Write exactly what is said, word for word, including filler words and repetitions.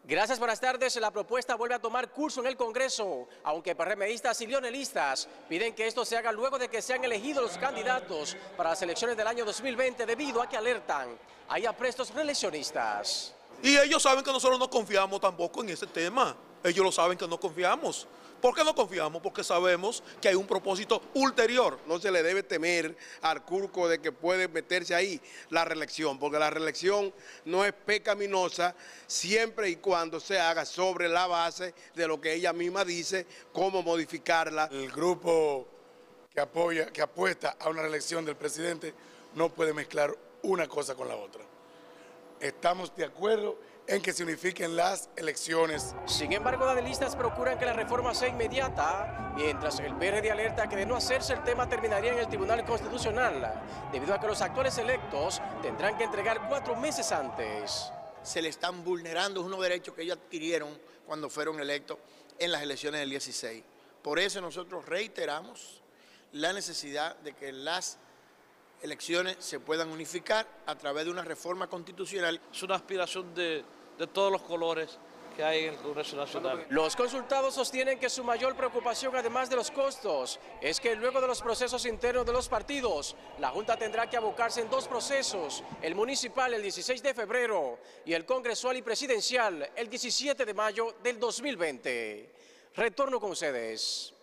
Gracias, buenas tardes. La propuesta vuelve a tomar curso en el Congreso, aunque PRMistas y leonelistas piden que esto se haga luego de que sean elegidos los candidatos para las elecciones del año dos mil veinte, debido a que alertan hay aprestos reeleccionistas. Y ellos saben que nosotros no confiamos tampoco en ese tema. Ellos lo saben que no confiamos. ¿Por qué no confiamos? Porque sabemos que hay un propósito ulterior. No se le debe temer al curco de que puede meterse ahí la reelección, porque la reelección no es pecaminosa siempre y cuando se haga sobre la base de lo que ella misma dice, cómo modificarla. El grupo que apoya, que apuesta a una reelección del presidente no puede mezclar una cosa con la otra. Estamos de acuerdo en que se unifiquen las elecciones. Sin embargo, los analistas procuran que la reforma sea inmediata, mientras el P R D alerta que de no hacerse el tema terminaría en el Tribunal Constitucional, debido a que los actuales electos tendrán que entregar cuatro meses antes. Se le están vulnerando unos derechos que ellos adquirieron cuando fueron electos en las elecciones del dieciséis. Por eso nosotros reiteramos la necesidad de que las elecciones se puedan unificar a través de una reforma constitucional. Es una aspiración de, de todos los colores que hay en el Congreso Nacional. Los consultados sostienen que su mayor preocupación, además de los costos, es que luego de los procesos internos de los partidos, la Junta tendrá que abocarse en dos procesos, el municipal el dieciséis de febrero y el congresual y presidencial el diecisiete de mayo del dos mil veinte. Retorno con ustedes.